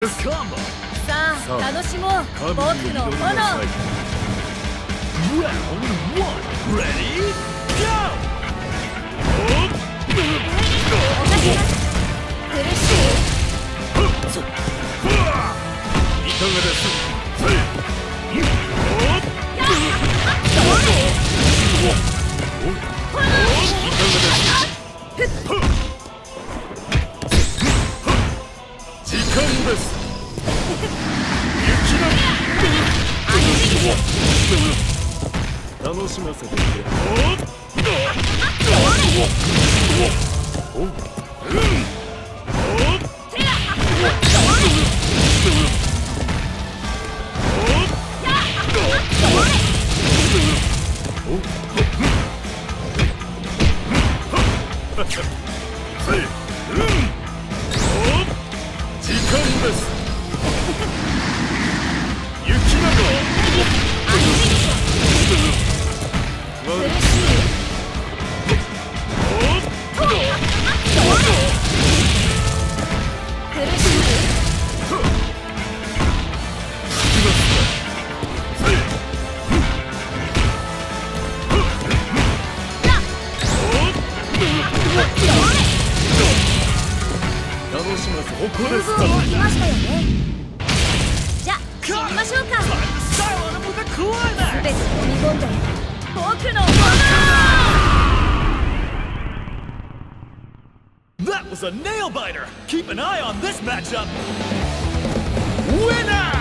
さあ楽しもう僕の炎。苦しい。 いかがです？時間です。雪な楽しませてくれ。時間です。雪など楽しませここです。 来ましたよね。じゃあ死にましょうか。全て飲み込んで僕のもの。 That was a nail biter. Keep an eye on this matchup. Winner!